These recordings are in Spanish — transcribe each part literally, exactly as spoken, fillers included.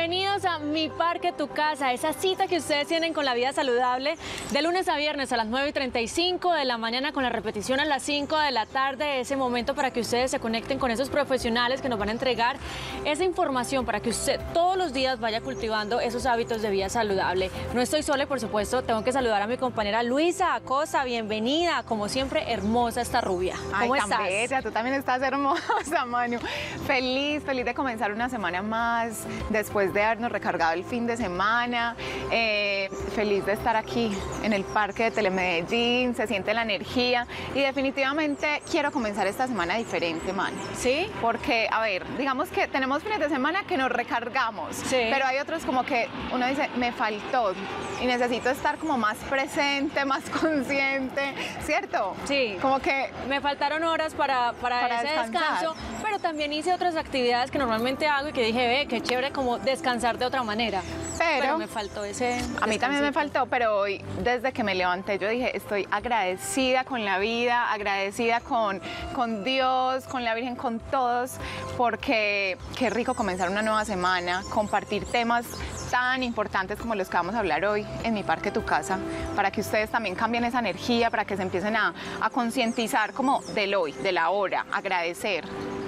Bienvenidos a Mi Parque, Tu Casa, esa cita que ustedes tienen con la vida saludable de lunes a viernes a las nueve y treinta y cinco de la mañana con la repetición a las cinco de la tarde, ese momento para que ustedes se conecten con esos profesionales que nos van a entregar esa información para que usted todos los días vaya cultivando esos hábitos de vida saludable. No estoy sola, por supuesto, tengo que saludar a mi compañera Luisa Acosta, bienvenida, como siempre, hermosa esta rubia. ¿Cómo Ay, estás? Tan bella, tú también estás hermosa, Manu. Feliz, feliz de comenzar una semana más, después de habernos recargado el fin de semana. Eh, feliz de estar aquí en el Parque de Telemedellín, se siente la energía y definitivamente quiero comenzar esta semana diferente, Manu. ¿Sí? Porque, a ver, digamos que tenemos fines de semana que nos recargamos, sí, pero hay otros como que uno dice, me faltó y necesito estar como más presente, más consciente, ¿cierto? Sí. Como que me faltaron horas para, para, para ese descansar. descanso, pero también hice otras actividades que normalmente hago y que dije, ve, qué chévere como descansar de otra manera. Pero, pero me faltó ese A mí también me faltó, pero hoy, desde que me levanté, yo dije, estoy agradecida con la vida, agradecida con, con Dios, con la Virgen, con todos, porque qué rico comenzar una nueva semana, compartir temas tan importantes como los que vamos a hablar hoy en Mi Parque, Tu Casa, para que ustedes también cambien esa energía, para que se empiecen a, a concientizar como del hoy, de la hora, agradecer.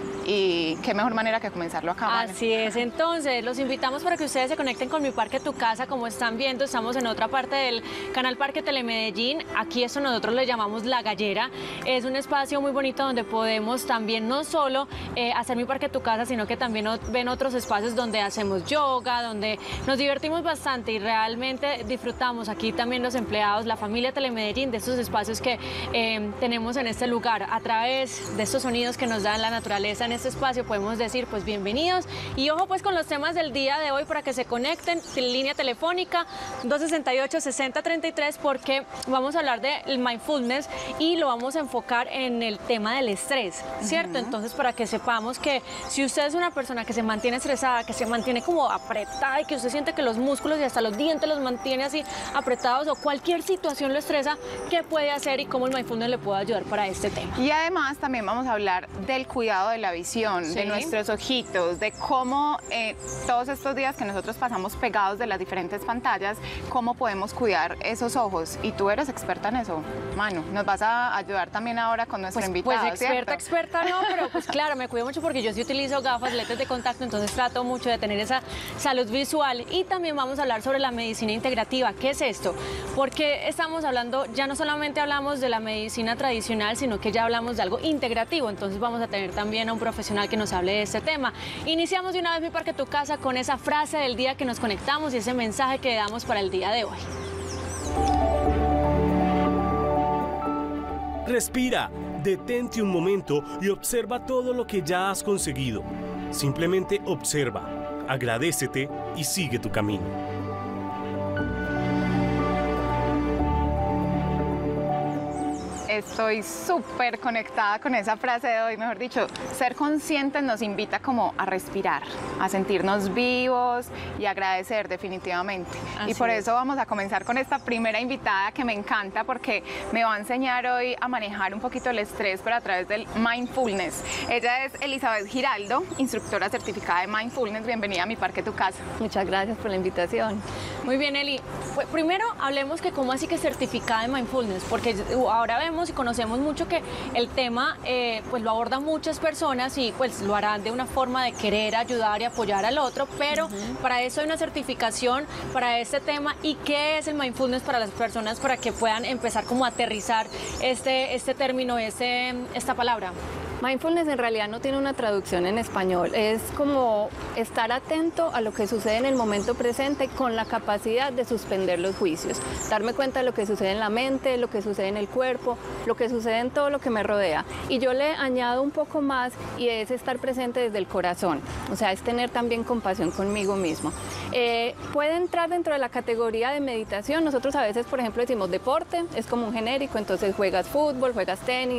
Y qué mejor manera que comenzarlo acá, Manu. Así es, entonces los invitamos para que ustedes se conecten con Mi Parque, Tu Casa. Como están viendo, estamos en otra parte del canal Parque Telemedellín. Aquí esto nosotros le llamamos La Gallera. Es un espacio muy bonito donde podemos también no solo eh, hacer Mi Parque, Tu Casa, sino que también ven otros espacios donde hacemos yoga, donde nos divertimos bastante y realmente disfrutamos. Aquí también los empleados, la familia Telemedellín, de estos espacios que eh, tenemos en este lugar. A través de estos sonidos que nos da la naturaleza en este espacio podemos decir pues bienvenidos y ojo pues con los temas del día de hoy para que se conecten, línea telefónica dos sesenta y ocho, sesenta treinta y tres, porque vamos a hablar del mindfulness y lo vamos a enfocar en el tema del estrés, ¿cierto? Uh-huh. Entonces para que sepamos que si usted es una persona que se mantiene estresada, que se mantiene como apretada y que usted siente que los músculos y hasta los dientes los mantiene así apretados o cualquier situación lo estresa, ¿qué puede hacer y cómo el mindfulness le puede ayudar para este tema? Y además también vamos a hablar del cuidado de la visión. Sí. De nuestros ojitos, de cómo eh, todos estos días que nosotros pasamos pegados de las diferentes pantallas, cómo podemos cuidar esos ojos. Y tú eres experta en eso, Manu. Nos vas a ayudar también ahora con nuestro pues, invitado, Pues experta, ¿cierto? experta no, pero pues claro, me cuido mucho porque yo sí utilizo gafas, lentes de contacto, entonces trato mucho de tener esa salud visual. Y también vamos a hablar sobre la medicina integrativa. ¿Qué es esto? Porque estamos hablando, ya no solamente hablamos de la medicina tradicional, sino que ya hablamos de algo integrativo. Entonces vamos a tener también a un profesional que nos hable de este tema. Iniciamos de una vez Mi Parque, Tu Casa con esa frase del día que nos conectamos y ese mensaje que damos para el día de hoy. Respira, detente un momento y observa todo lo que ya has conseguido. Simplemente observa, agradécete y sigue tu camino. Estoy súper conectada con esa frase de hoy, mejor dicho, ser conscientes nos invita como a respirar, a sentirnos vivos y agradecer definitivamente. Así y por es. Eso vamos a comenzar con esta primera invitada que me encanta porque me va a enseñar hoy a manejar un poquito el estrés, pero a través del mindfulness. Ella es Elizabeth Giraldo, instructora certificada de mindfulness. Bienvenida a Mi Parque, Tu Casa. Muchas gracias por la invitación. Muy bien, Eli. Pues, primero hablemos que cómo así que certificada de mindfulness, porque ahora vemos y conocemos mucho que el tema eh, pues lo abordan muchas personas y pues lo harán de una forma de querer ayudar y apoyar al otro, pero uh-huh. para eso hay una certificación para este tema. ¿Y qué es el mindfulness para las personas para que puedan empezar como a aterrizar este, este término, este, esta palabra? Mindfulness en realidad no tiene una traducción en español, es como estar atento a lo que sucede en el momento presente con la capacidad de suspender los juicios, darme cuenta de lo que sucede en la mente, lo que sucede en el cuerpo, lo que sucede en todo lo que me rodea. Y yo le añado un poco más y es estar presente desde el corazón, o sea, es tener también compasión conmigo mismo. Eh, puede entrar dentro de la categoría de meditación. Nosotros a veces, por ejemplo, decimos deporte, es como un genérico, entonces juegas fútbol, juegas tenis,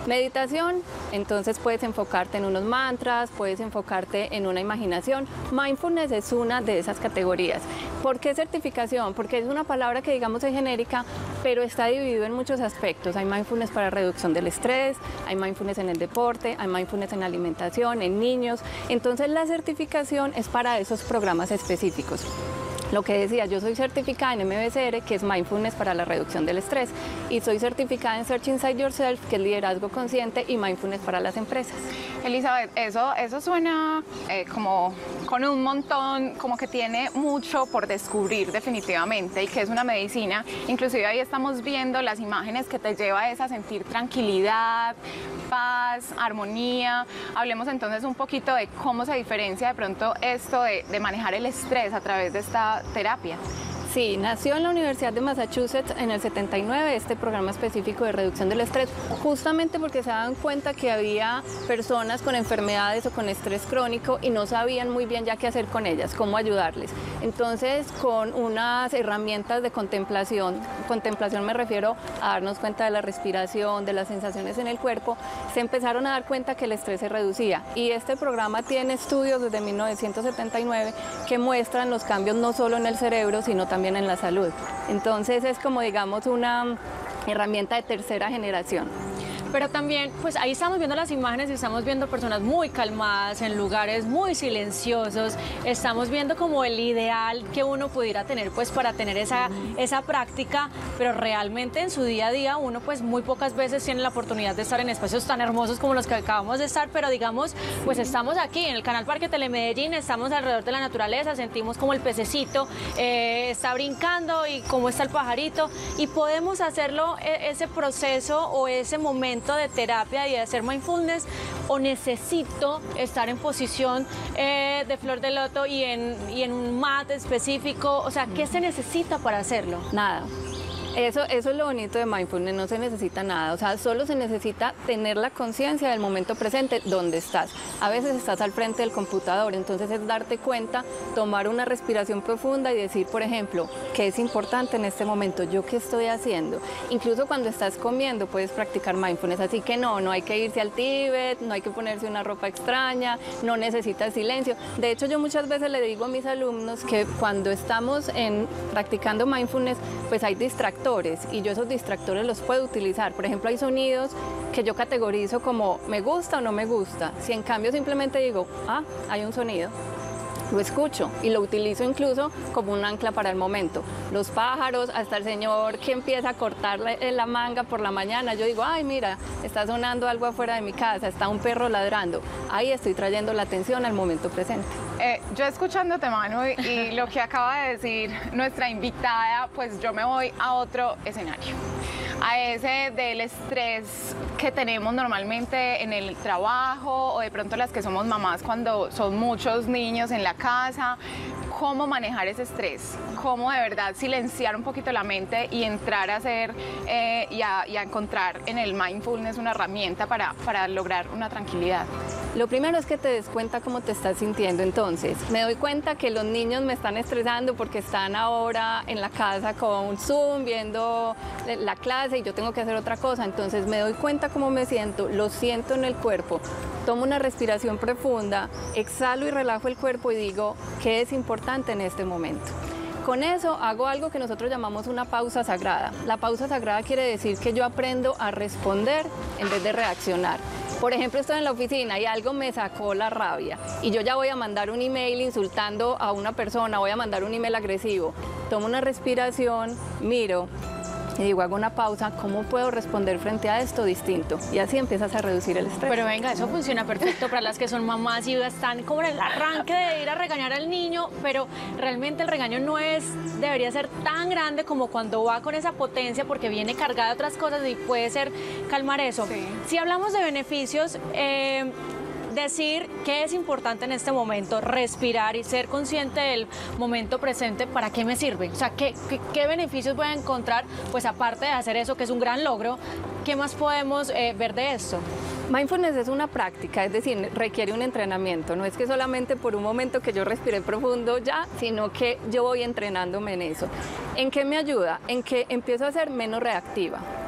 Meditación, entonces puedes enfocarte en unos mantras, puedes enfocarte en una imaginación. Mindfulness es una de esas categorías. ¿Por qué certificación? Porque es una palabra que digamos es genérica, pero está dividido en muchos aspectos. Hay mindfulness para reducción del estrés, hay mindfulness en el deporte, hay mindfulness en la alimentación, en niños. Entonces la certificación es para esos programas específicos. Lo que decía, yo soy certificada en M B C R, que es Mindfulness para la reducción del estrés, y soy certificada en Search Inside Yourself, que es liderazgo consciente, y Mindfulness para las empresas. Elizabeth, eso, eso suena eh, como con un montón, como que tiene mucho por descubrir definitivamente, y que es una medicina. Inclusive ahí estamos viendo las imágenes que te lleva a sentir tranquilidad, paz, armonía. Hablemos entonces un poquito de cómo se diferencia de pronto esto de, de manejar el estrés a través de esta terapia. Sí, nació en la Universidad de Massachusetts en el setenta y nueve este programa específico de reducción del estrés, justamente porque se daban cuenta que había personas con enfermedades o con estrés crónico y no sabían muy bien ya qué hacer con ellas, cómo ayudarles. Entonces, con unas herramientas de contemplación, contemplación me refiero a darnos cuenta de la respiración, de las sensaciones en el cuerpo, se empezaron a dar cuenta que el estrés se reducía. Y este programa tiene estudios desde mil novecientos setenta y nueve que muestran los cambios no solo en el cerebro, sino también en la salud. Entonces es como digamos una herramienta de tercera generación. Pero también, pues ahí estamos viendo las imágenes y estamos viendo personas muy calmadas, en lugares muy silenciosos. Estamos viendo como el ideal que uno pudiera tener pues para tener esa, esa práctica, pero realmente en su día a día uno pues muy pocas veces tiene la oportunidad de estar en espacios tan hermosos como los que acabamos de estar, pero digamos, pues estamos aquí en el Canal Parque Telemedellín, estamos alrededor de la naturaleza, sentimos como el pececito eh, está brincando y cómo está el pajarito, y podemos hacerlo, ese proceso o ese momento de terapia y de hacer mindfulness, o necesito estar en posición eh, de flor de loto y en, y en un mat específico. O sea, ¿qué se necesita para hacerlo? Nada. Eso, eso es lo bonito de mindfulness, no se necesita nada, o sea, solo se necesita tener la conciencia del momento presente donde estás. A veces estás al frente del computador, entonces es darte cuenta, tomar una respiración profunda y decir, por ejemplo, ¿qué es importante en este momento? ¿Yo qué estoy haciendo? Incluso cuando estás comiendo puedes practicar mindfulness, así que no, no hay que irse al Tíbet, no hay que ponerse una ropa extraña, no necesitas silencio. De hecho, yo muchas veces le digo a mis alumnos que cuando estamos en, practicando mindfulness, pues hay distractores, y yo esos distractores los puedo utilizar. Por ejemplo, hay sonidos que yo categorizo como me gusta o no me gusta. Si en cambio simplemente digo, ah, hay un sonido, lo escucho y lo utilizo incluso como un ancla para el momento. Los pájaros, hasta el señor que empieza a cortar la, la manga por la mañana, yo digo, ay, mira, está sonando algo afuera de mi casa, está un perro ladrando. Ahí estoy trayendo la atención al momento presente. Eh, yo escuchándote, Manu, y, y lo que acaba de decir nuestra invitada, pues yo me voy a otro escenario, a ese del estrés que tenemos normalmente en el trabajo, o de pronto las que somos mamás cuando son muchos niños en la casa. Cómo manejar ese estrés, cómo de verdad silenciar un poquito la mente y entrar a hacer eh, y, a, y a encontrar en el mindfulness una herramienta para, para lograr una tranquilidad. Lo primero es que te des cuenta cómo te estás sintiendo. Entonces, me doy cuenta que los niños me están estresando porque están ahora en la casa con Zoom, viendo la clase y yo tengo que hacer otra cosa. Entonces, me doy cuenta cómo me siento, lo siento en el cuerpo, tomo una respiración profunda, exhalo y relajo el cuerpo y digo, ¿qué es importante en este momento? Con eso hago algo que nosotros llamamos una pausa sagrada. La pausa sagrada quiere decir que yo aprendo a responder en vez de reaccionar. Por ejemplo, estoy en la oficina y algo me sacó la rabia y yo ya voy a mandar un email insultando a una persona, voy a mandar un email agresivo. Tomo una respiración, miro y digo, hago una pausa, ¿cómo puedo responder frente a esto distinto? Y así empiezas a reducir el estrés. Pero venga, eso funciona perfecto para las que son mamás y están como en el arranque de ir a regañar al niño, pero realmente el regaño no es, debería ser tan grande como cuando va con esa potencia, porque viene cargada de otras cosas y puede ser calmar eso. Sí. Si hablamos de beneficios, eh, decir que es importante en este momento respirar y ser consciente del momento presente, ¿para qué me sirve? O sea, ¿qué, qué, qué beneficios voy a encontrar? Pues aparte de hacer eso, que es un gran logro, ¿qué más podemos eh, ver de esto? Mindfulness es una práctica, es decir, requiere un entrenamiento. No es que solamente por un momento que yo respiré profundo ya, sino que yo voy entrenándome en eso. ¿En qué me ayuda? En que empiezo a ser menos reactiva.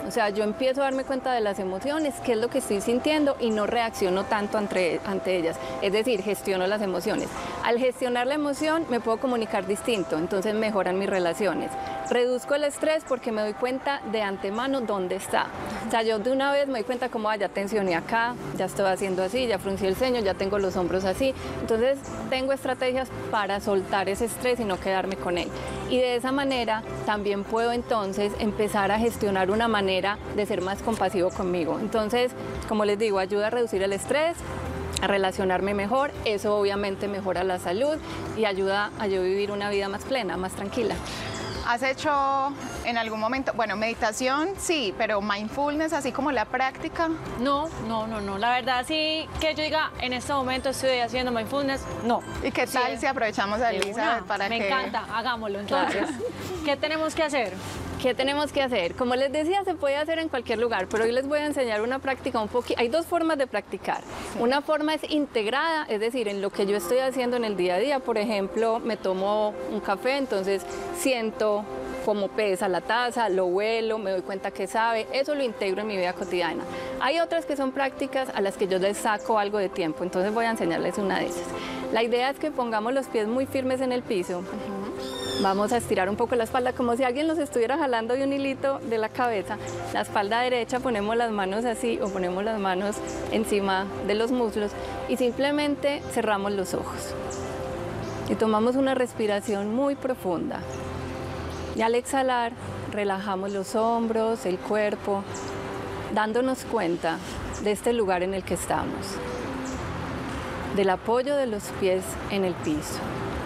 O sea, yo empiezo a darme cuenta de las emociones, qué es lo que estoy sintiendo y no reacciono tanto ante, ante ellas. Es decir, gestiono las emociones. Al gestionar la emoción me puedo comunicar distinto, entonces mejoran mis relaciones. Reduzco el estrés porque me doy cuenta de antemano dónde está. O sea, yo de una vez me doy cuenta como, ah, ya tensioné acá, ya estoy haciendo así, ya fruncí el ceño, ya tengo los hombros así. Entonces tengo estrategias para soltar ese estrés y no quedarme con él. Y de esa manera también puedo entonces empezar a gestionar una manera de ser más compasivo conmigo. Entonces, como les digo, ayuda a reducir el estrés, a relacionarme mejor, eso obviamente mejora la salud y ayuda a yo vivir una vida más plena, más tranquila. ¿Has hecho en algún momento, bueno, meditación sí, pero mindfulness, así como la práctica? No, no, no, no. La verdad sí que yo diga, en este momento estoy haciendo mindfulness, no. ¿Y qué tal Sí, si aprovechamos a de Elisa una. para Me que... encanta, hagámoslo. Entonces, ¿qué tenemos que hacer? ¿Qué tenemos que hacer? Como les decía, se puede hacer en cualquier lugar, pero hoy les voy a enseñar una práctica un poquito. Hay dos formas de practicar. Una forma es integrada, es decir, en lo que yo estoy haciendo en el día a día. Por ejemplo, me tomo un café, entonces siento cómo pesa la taza, lo huelo, me doy cuenta que sabe, eso lo integro en mi vida cotidiana. Hay otras que son prácticas a las que yo les saco algo de tiempo, entonces voy a enseñarles una de esas. La idea es que pongamos los pies muy firmes en el piso. Uh-huh. Vamos a estirar un poco la espalda, como si alguien nos estuviera jalando de un hilito de la cabeza. La espalda derecha, ponemos las manos así o ponemos las manos encima de los muslos y simplemente cerramos los ojos. Y tomamos una respiración muy profunda. Y al exhalar, relajamos los hombros, el cuerpo, dándonos cuenta de este lugar en el que estamos, del apoyo de los pies en el piso.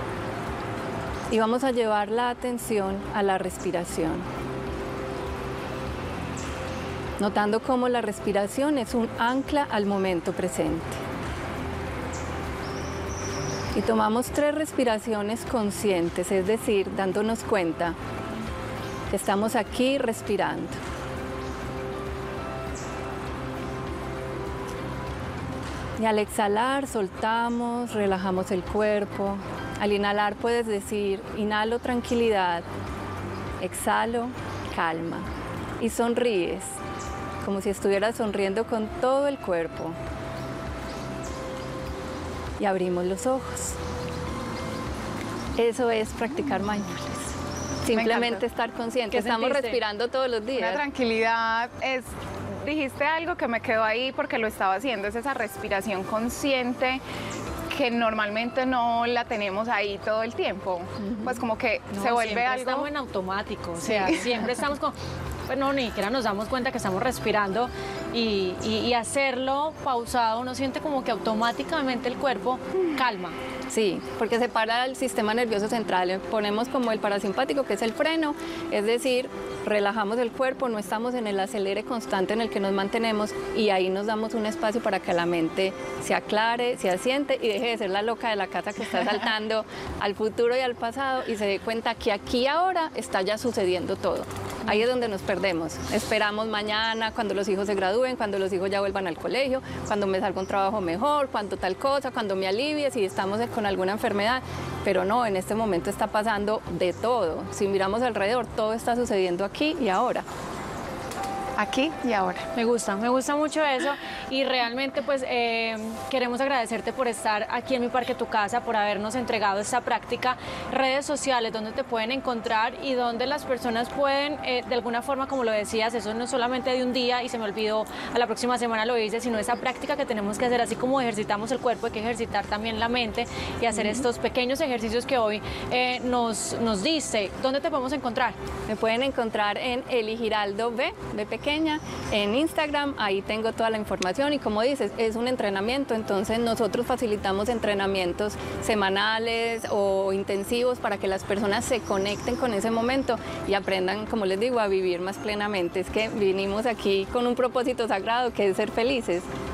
Y vamos a llevar la atención a la respiración, notando cómo la respiración es un ancla al momento presente. Y tomamos tres respiraciones conscientes, es decir, dándonos cuenta que estamos aquí respirando. Y al exhalar, soltamos, relajamos el cuerpo. Al inhalar puedes decir, inhalo tranquilidad, exhalo calma. Y sonríes, como si estuvieras sonriendo con todo el cuerpo. Y abrimos los ojos. Eso es practicar mindfulness. Simplemente estar consciente. ¿Qué Estamos sentiste? respirando todos los Una días. tranquilidad es... Dijiste algo que me quedó ahí porque lo estaba haciendo, es esa respiración consciente que normalmente no la tenemos ahí todo el tiempo. Uh-huh. Pues como que No, se vuelve siempre algo... estamos en automático, o Sí. sea, siempre estamos con... Pues no, ni siquiera nos damos cuenta que estamos respirando y, y, y hacerlo pausado, uno siente como que automáticamente el cuerpo calma. Sí, porque se para el sistema nervioso central, ponemos como el parasimpático, que es el freno, es decir, relajamos el cuerpo, no estamos en el acelere constante en el que nos mantenemos y ahí nos damos un espacio para que la mente se aclare, se asiente y deje de ser la loca de la casa que está saltando al futuro y al pasado y se dé cuenta que aquí y ahora está ya sucediendo todo. Ahí es donde nos perdemos. Esperamos mañana, cuando los hijos se gradúen, cuando los hijos ya vuelvan al colegio, cuando me salga un trabajo mejor, cuando tal cosa, cuando me alivie, si estamos con alguna enfermedad. Pero no, en este momento está pasando de todo. Si miramos alrededor, todo está sucediendo aquí y ahora. Aquí y ahora. Me gusta, me gusta mucho eso y realmente pues eh, queremos agradecerte por estar aquí en Mi Parque Tu Casa, por habernos entregado esta práctica. Redes sociales, donde te pueden encontrar y donde las personas pueden, eh, de alguna forma, como lo decías, eso no es solamente de un día y se me olvidó, a la próxima semana lo hice, sino esa práctica que tenemos que hacer, así como ejercitamos el cuerpo, hay que ejercitar también la mente y hacer uh-huh. estos pequeños ejercicios que hoy eh, nos, nos diste. ¿Dónde te podemos encontrar? Me pueden encontrar en Eli Giraldo B, B pequeña, en Instagram, ahí tengo toda la información y como dices, es un entrenamiento, entonces nosotros facilitamos entrenamientos semanales o intensivos para que las personas se conecten con ese momento y aprendan, como les digo, a vivir más plenamente. Es que vinimos aquí con un propósito sagrado que es ser felices.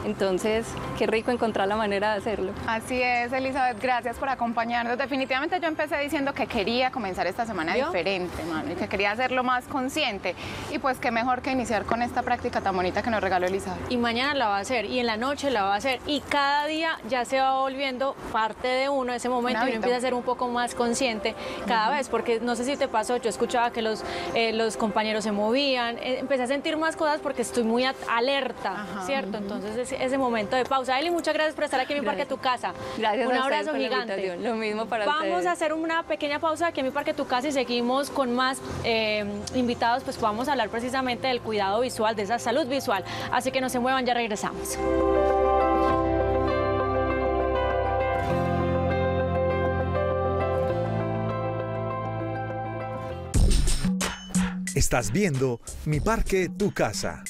Entonces, qué rico encontrar la manera de hacerlo. Así es, Elizabeth, gracias por acompañarnos. Definitivamente yo empecé diciendo que quería comenzar esta semana ¿Yo? diferente, mano, y que quería hacerlo más consciente. Y pues qué mejor que iniciar con esta práctica tan bonita que nos regaló Elizabeth. Y mañana la va a hacer, y en la noche la va a hacer, y cada día ya se va volviendo parte de uno, ese momento, y uno empieza a ser un poco más consciente cada uh-huh. vez, porque no sé si te pasó, yo escuchaba que los, eh, los compañeros se movían, eh, empecé a sentir más cosas porque estoy muy alerta, Ajá, ¿cierto? Uh-huh. Entonces ese, ese momento de pausa. Eli, muchas gracias por estar aquí en mi Parque Tu Casa. Gracias. Un a abrazo gigante. Lo mismo para Vamos ustedes. a hacer una pequeña pausa aquí en mi Parque Tu Casa y seguimos con más eh, invitados, pues vamos a hablar precisamente del cuidado visual, de esa salud visual. Así que no se muevan, ya regresamos. Estás viendo Mi Parque Tu Casa.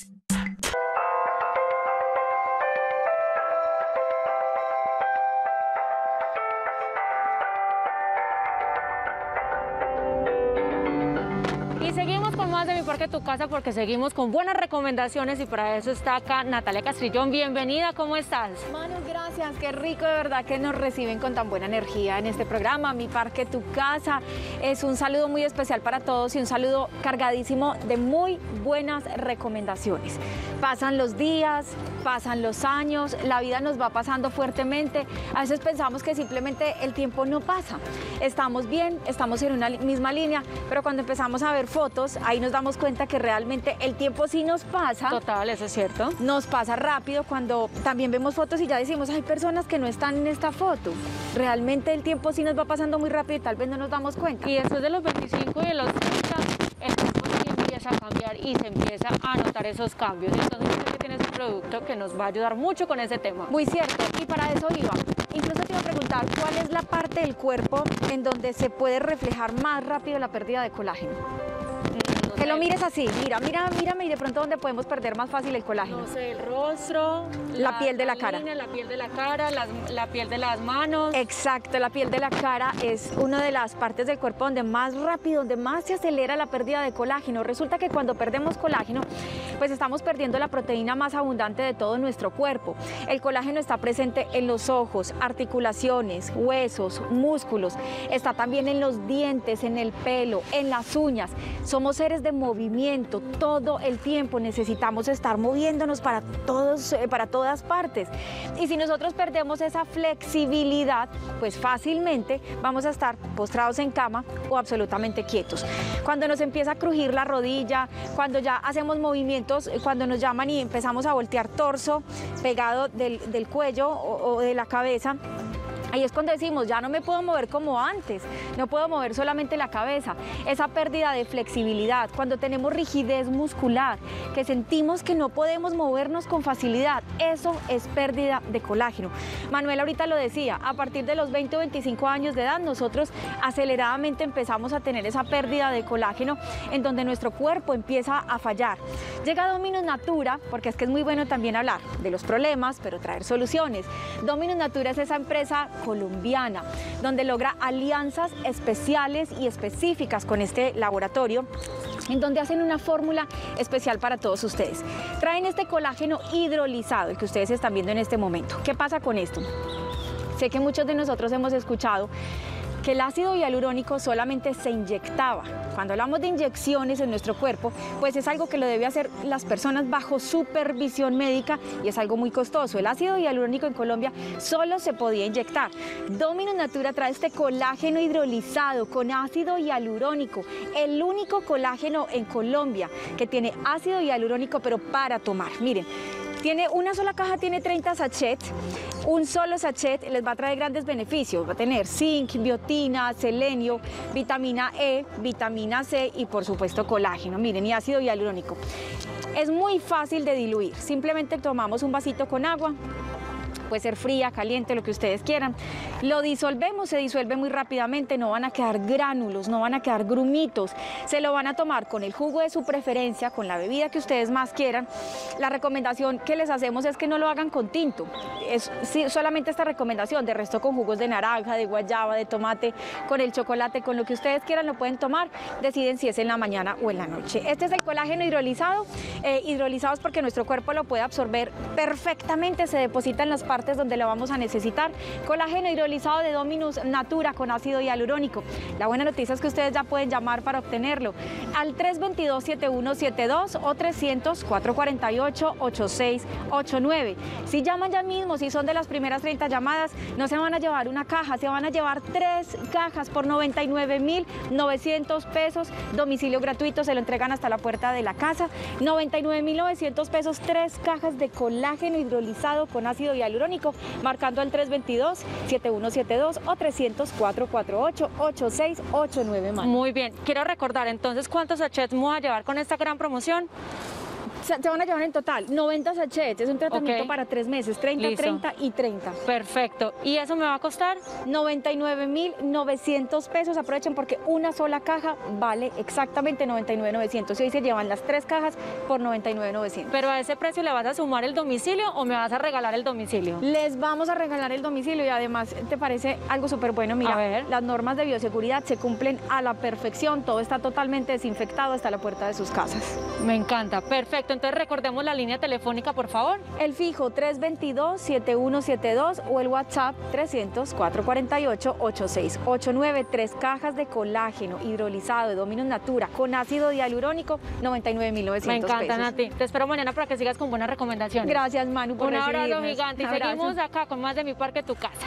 De Mi Parque Tu Casa, porque seguimos con buenas recomendaciones y para eso está acá Natalia Castrillón. Bienvenida, ¿cómo estás? Manu, gracias, qué rico de verdad que nos reciben con tan buena energía en este programa, Mi Parque Tu Casa. Es un saludo muy especial para todos y un saludo cargadísimo de muy buenas recomendaciones. Pasan los días, pasan los años, la vida nos va pasando fuertemente. A veces pensamos que simplemente el tiempo no pasa. Estamos bien, estamos en una misma línea, pero cuando empezamos a ver fotos, ahí nos damos cuenta que realmente el tiempo sí nos pasa. Total, eso es cierto. Nos pasa rápido cuando también vemos fotos y ya decimos, hay personas que no están en esta foto. Realmente el tiempo sí nos va pasando muy rápido y tal vez no nos damos cuenta. Y después de los veinticinco y de los treinta, el tiempo sí empieza a cambiar y se empieza a notar esos cambios. Entonces yo sé que tienes un producto que nos va a ayudar mucho con ese tema. Muy cierto, y para eso iba. Incluso te iba a preguntar, ¿cuál es la parte del cuerpo en donde se puede reflejar más rápido la pérdida de colágeno? No que lo mires así, mira, mira, mírame y de pronto donde podemos perder más fácil el colágeno. No sé, el rostro, la, la piel de la cara. La piel de la cara, las, la piel de las manos. Exacto, la piel de la cara es una de las partes del cuerpo donde más rápido, donde más se acelera la pérdida de colágeno. Resulta que cuando perdemos colágeno, pues estamos perdiendo la proteína más abundante de todo nuestro cuerpo. El colágeno está presente en los ojos, articulaciones, huesos, músculos. Está también en los dientes, en el pelo, en las uñas. Somos seres de movimiento, todo el tiempo necesitamos estar moviéndonos para, todos, eh, para todas partes. Y si nosotros perdemos esa flexibilidad, pues fácilmente vamos a estar postrados en cama o absolutamente quietos. Cuando nos empieza a crujir la rodilla, cuando ya hacemos movimientos, cuando nos llaman y empezamos a voltear torso pegado del, del cuello o, o de la cabeza, ahí es cuando decimos, ya no me puedo mover como antes, no puedo mover solamente la cabeza. Esa pérdida de flexibilidad, cuando tenemos rigidez muscular, que sentimos que no podemos movernos con facilidad, eso es pérdida de colágeno. Manuel ahorita lo decía, a partir de los veinte o veinticinco años de edad, nosotros aceleradamente empezamos a tener esa pérdida de colágeno en donde nuestro cuerpo empieza a fallar. Llega Dominus Natura, porque es que es muy bueno también hablar de los problemas, pero traer soluciones. Dominus Natura es esa empresa colombiana, donde logra alianzas especiales y específicas con este laboratorio, en donde hacen una fórmula especial para todos ustedes. Traen este colágeno hidrolizado, el que ustedes están viendo en este momento. ¿Qué pasa con esto? Sé que muchos de nosotros hemos escuchado que el ácido hialurónico solamente se inyectaba. Cuando hablamos de inyecciones en nuestro cuerpo, pues es algo que lo deben hacer las personas bajo supervisión médica y es algo muy costoso. El ácido hialurónico en Colombia solo se podía inyectar. Dominus Natura trae este colágeno hidrolizado con ácido hialurónico, el único colágeno en Colombia que tiene ácido hialurónico pero para tomar. Miren, tiene una sola caja, tiene treinta sachets. Un solo sachet les va a traer grandes beneficios. Va a tener zinc, biotina, selenio, vitamina E, vitamina C y por supuesto colágeno. Miren, y ácido hialurónico. Es muy fácil de diluir. Simplemente tomamos un vasito con agua, puede ser fría, caliente, lo que ustedes quieran. Lo disolvemos, se disuelve muy rápidamente, no van a quedar gránulos, no van a quedar grumitos. Se lo van a tomar con el jugo de su preferencia, con la bebida que ustedes más quieran. La recomendación que les hacemos es que no lo hagan con tinto. Es sí, solamente esta recomendación, de resto con jugos de naranja, de guayaba, de tomate, con el chocolate, con lo que ustedes quieran lo pueden tomar. Deciden si es en la mañana o en la noche. Este es el colágeno hidrolizado. Eh, hidrolizado es porque nuestro cuerpo lo puede absorber perfectamente, se deposita en las partes donde lo vamos a necesitar. Colágeno hidrolizado de Dominus Natura con ácido hialurónico. La buena noticia es que ustedes ya pueden llamar para obtenerlo al tres dos dos, siete uno siete dos o trescientos, cuatrocientos cuarenta y ocho, ochenta y seis ochenta y nueve. Si llaman ya mismo, si son de las primeras treinta llamadas, no se van a llevar una caja, se van a llevar tres cajas por noventa y nueve mil novecientos pesos. Domicilio gratuito, se lo entregan hasta la puerta de la casa. noventa y nueve mil novecientos pesos, tres cajas de colágeno hidrolizado con ácido hialurónico, marcando al tres dos dos, siete uno siete dos o trescientos, cuatrocientos cuarenta y ocho, ochenta y seis ochenta y nueve más. Muy bien, quiero recordar entonces cuántos sachets me voy a llevar con esta gran promoción. Se, se van a llevar en total noventa sachets, es un tratamiento Okay. para tres meses, treinta, Listo. treinta y treinta. Perfecto, ¿y eso me va a costar? noventa y nueve mil novecientos pesos, aprovechen porque una sola caja vale exactamente noventa y nueve mil novecientos y hoy se llevan las tres cajas por noventa y nueve mil novecientos. ¿Pero a ese precio le vas a sumar el domicilio o me vas a regalar el domicilio? Les vamos a regalar el domicilio y además te parece algo súper bueno. Mira, A ver. las normas de bioseguridad se cumplen a la perfección, todo está totalmente desinfectado hasta la puerta de sus casas. Me encanta, perfecto, entonces recordemos la línea telefónica, por favor. El fijo tres dos dos, siete uno siete dos o el WhatsApp trescientos, cuatrocientos cuarenta y ocho, ochenta y seis ochenta y nueve. Tres cajas de colágeno hidrolizado de Dominus Natura con ácido hialurónico, noventa y nueve mil novecientos Me pesos. encanta, Nati. Te espero mañana para que sigas con buenas recomendaciones. Gracias, Manu, por Un abrazo recibirnos. gigante y Abrazo. seguimos acá con más de Mi Parque, Tu Casa.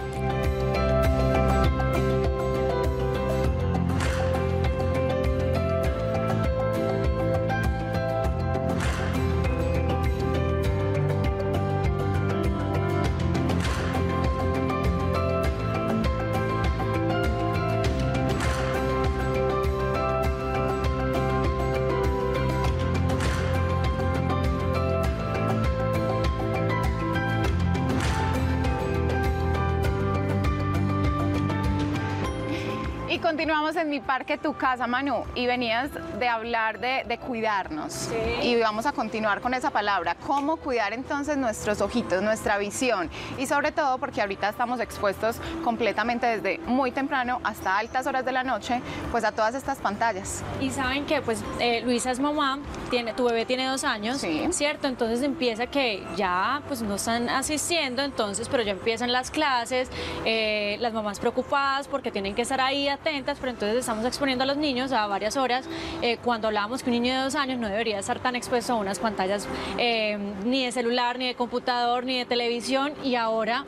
Y continuamos en Mi Parque, Tu Casa, Manu, y venías de hablar de, de cuidarnos. Sí. Y vamos a continuar con esa palabra. ¿Cómo cuidar entonces nuestros ojitos, nuestra visión? Y sobre todo porque ahorita estamos expuestos completamente desde muy temprano hasta altas horas de la noche, pues a todas estas pantallas. Y saben que pues eh, Luisa es mamá, tiene, tu bebé tiene dos años, Sí. ¿cierto? Entonces empieza que ya pues no están asistiendo, entonces, pero ya empiezan las clases, eh, las mamás preocupadas porque tienen que estar ahí atentas, pero entonces estamos exponiendo a los niños a varias horas. Eh, cuando hablábamos que un niño de dos años no debería estar tan expuesto a unas pantallas eh, ni de celular, ni de computador, ni de televisión, y ahora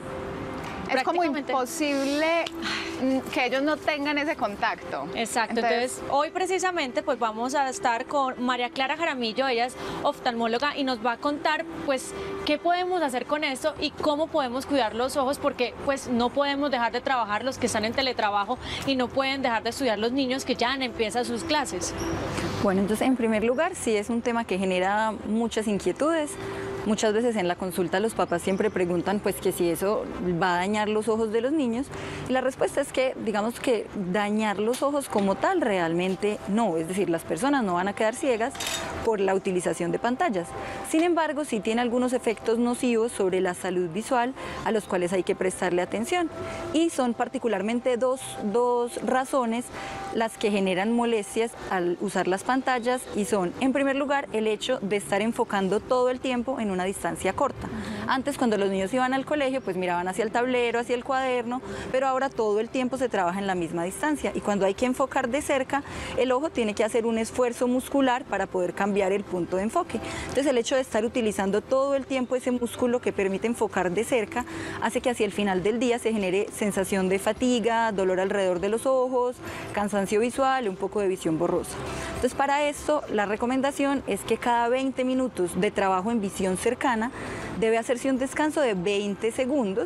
Es como prácticamente- imposible que ellos no tengan ese contacto. Exacto, entonces, hoy precisamente pues vamos a estar con María Clara Jaramillo, ella es oftalmóloga y nos va a contar pues qué podemos hacer con esto y cómo podemos cuidar los ojos, porque pues no podemos dejar de trabajar los que están en teletrabajo y no pueden dejar de estudiar los niños que ya empiezan sus clases. Bueno, entonces en primer lugar sí es un tema que genera muchas inquietudes. Muchas veces en la consulta los papás siempre preguntan pues que si eso va a dañar los ojos de los niños, y la respuesta es que digamos que dañar los ojos como tal realmente no, es decir, las personas no van a quedar ciegas por la utilización de pantallas. Sin embargo, sí tiene algunos efectos nocivos sobre la salud visual a los cuales hay que prestarle atención, y son particularmente dos, dos razones las que generan molestias al usar las pantallas, y son, en primer lugar, el hecho de estar enfocando todo el tiempo en una distancia corta. Uh-huh. Antes, cuando los niños iban al colegio, pues miraban hacia el tablero, hacia el cuaderno, pero ahora todo el tiempo se trabaja en la misma distancia, y cuando hay que enfocar de cerca, el ojo tiene que hacer un esfuerzo muscular para poder cambiar el punto de enfoque. Entonces, el hecho de estar utilizando todo el tiempo ese músculo que permite enfocar de cerca hace que hacia el final del día se genere sensación de fatiga, dolor alrededor de los ojos, cansancio visual y un poco de visión borrosa. Entonces, para esto, la recomendación es que cada veinte minutos de trabajo en visión cercana debe hacerse un descanso de veinte segundos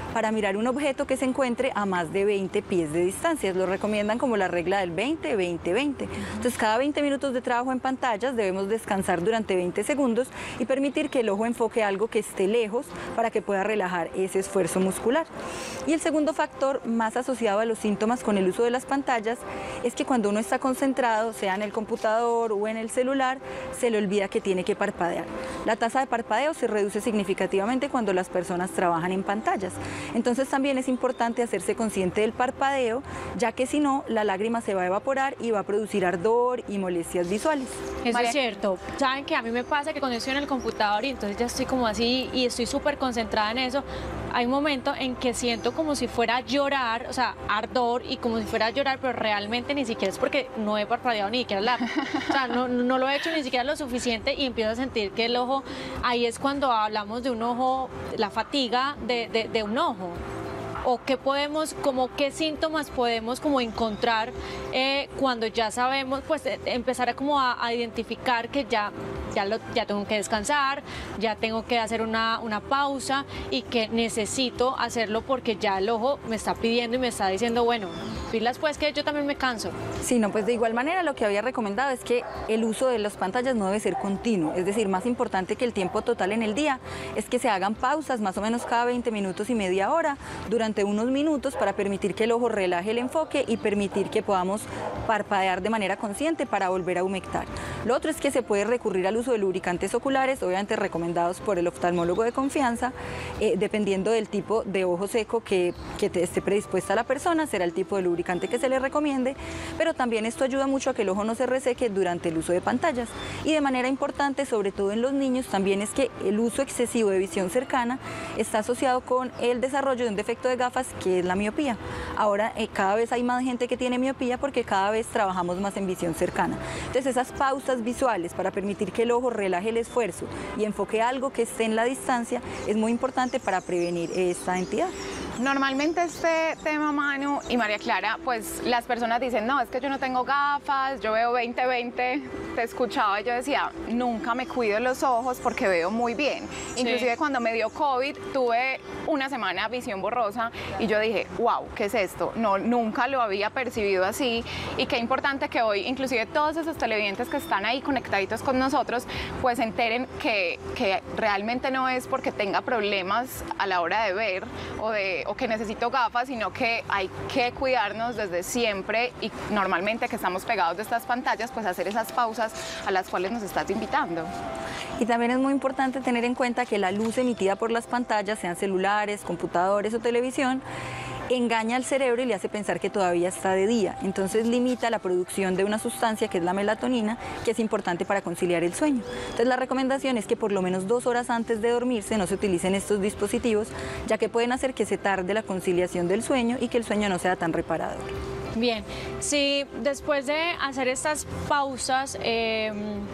para mirar un objeto que se encuentre a más de veinte pies de distancia. Lo recomiendan como la regla del veinte, veinte, veinte. Entonces, cada veinte minutos de trabajo en pantallas debemos descansar durante veinte segundos y permitir que el ojo enfoque algo que esté lejos para que pueda relajar ese esfuerzo muscular. Y el segundo factor más asociado a los síntomas con el uso de las pantallas es que cuando uno está concentrado, sea en el computador o en el celular, se le olvida que tiene que parpadear. La tasa de parpadeo se reduce significativamente cuando las personas trabajan en pantallas. Entonces también es importante hacerse consciente del parpadeo, ya que si no, la lágrima se va a evaporar y va a producir ardor y molestias visuales. Eso María. es cierto. Saben que a mí me pasa que cuando estoy en el computador y entonces ya estoy como así y estoy súper concentrada en eso, hay un momento en que siento como si fuera a llorar, o sea, ardor y como si fuera a llorar, pero realmente ni siquiera es porque no he parpadeado ni siquiera la, o sea, no, no lo he hecho ni siquiera lo suficiente y empiezo a sentir que el ojo, ahí es cuando hablamos de un ojo, la fatiga de, de, de un ojo. O qué podemos, como qué síntomas podemos como encontrar eh, cuando ya sabemos, pues eh, empezar a como a, a identificar que ya, ya, lo, ya tengo que descansar, ya tengo que hacer una, una pausa y que necesito hacerlo porque ya el ojo me está pidiendo y me está diciendo, bueno, pilas pues que yo también me canso. Sí, no, pues de igual manera lo que había recomendado es que el uso de las pantallas no debe ser continuo, es decir, más importante que el tiempo total en el día es que se hagan pausas más o menos cada veinte minutos y media hora durante unos minutos para permitir que el ojo relaje el enfoque y permitir que podamos parpadear de manera consciente para volver a humectar. Lo otro es que se puede recurrir al uso de lubricantes oculares, obviamente recomendados por el oftalmólogo de confianza, eh, dependiendo del tipo de ojo seco que, que te esté predispuesta a la persona, será el tipo de lubricante que se le recomiende, pero también esto ayuda mucho a que el ojo no se reseque durante el uso de pantallas. Y de manera importante, sobre todo en los niños, también es que el uso excesivo de visión cercana está asociado con el desarrollo de un defecto de gafas que es la miopía. Ahora eh, cada vez hay más gente que tiene miopía porque cada vez trabajamos más en visión cercana. Entonces esas pausas visuales para permitir que el ojo relaje el esfuerzo y enfoque algo que esté en la distancia es muy importante para prevenir esta entidad. Normalmente este tema, Manu y María Clara, pues las personas dicen, no, es que yo no tengo gafas, yo veo veinte veinte, te escuchaba y yo decía, nunca me cuido los ojos porque veo muy bien. Sí. Inclusive cuando me dio COVID tuve una semana visión borrosa y yo dije, wow, ¿qué es esto? No, nunca lo había percibido así y qué importante que hoy, inclusive todos esos televidentes que están ahí conectaditos con nosotros, pues se enteren que, que realmente no es porque tenga problemas a la hora de ver o de o que necesito gafas, sino que hay que cuidarnos desde siempre y normalmente que estamos pegados de estas pantallas, pues hacer esas pausas a las cuales nos estás invitando. Y también es muy importante tener en cuenta que la luz emitida por las pantallas, sean celulares, computadores o televisión, engaña al cerebro y le hace pensar que todavía está de día. Entonces limita la producción de una sustancia que es la melatonina, que es importante para conciliar el sueño. Entonces la recomendación es que por lo menos dos horas antes de dormirse no se utilicen estos dispositivos, ya que pueden hacer que se tarde la conciliación del sueño y que el sueño no sea tan reparador. Bien, si después de hacer estas pausas, eh,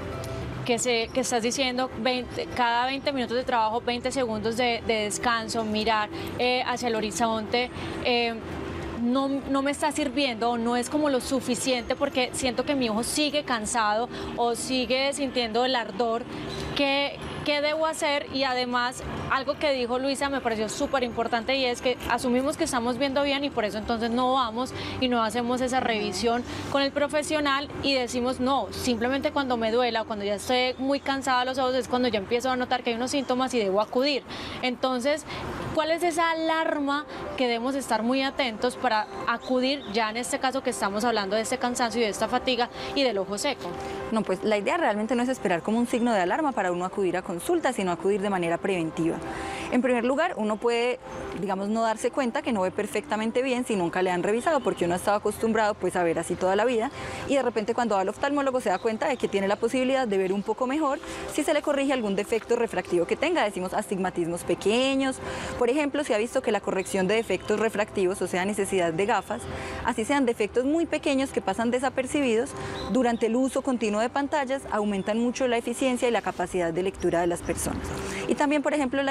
Que, se, que estás diciendo, veinte, cada veinte minutos de trabajo, veinte segundos de, de descanso, mirar eh, hacia el horizonte, eh, no, no me está sirviendo o no es como lo suficiente porque siento que mi ojo sigue cansado o sigue sintiendo el ardor. ¿Qué, qué debo hacer? Y además, algo que dijo Luisa me pareció súper importante y es que asumimos que estamos viendo bien y por eso entonces no vamos y no hacemos esa revisión con el profesional y decimos no, simplemente cuando me duela o cuando ya estoy muy cansada de los ojos es cuando ya empiezo a notar que hay unos síntomas y debo acudir. Entonces, ¿cuál es esa alarma que debemos estar muy atentos para acudir ya en este caso que estamos hablando de este cansancio y de esta fatiga y del ojo seco? No, pues la idea realmente no es esperar como un signo de alarma para uno acudir a consulta, sino acudir de manera preventiva. En primer lugar, uno puede, digamos, no darse cuenta que no ve perfectamente bien si nunca le han revisado, porque uno ha estado acostumbrado pues a ver así toda la vida y de repente cuando va al oftalmólogo se da cuenta de que tiene la posibilidad de ver un poco mejor si se le corrige algún defecto refractivo que tenga, decimos astigmatismos pequeños. Por ejemplo, se ha visto que la corrección de defectos refractivos, o sea, necesidad de gafas, así sean defectos muy pequeños que pasan desapercibidos, durante el uso continuo de pantallas aumentan mucho la eficiencia y la capacidad de lectura de las personas. Y también, por ejemplo, la hipermetropía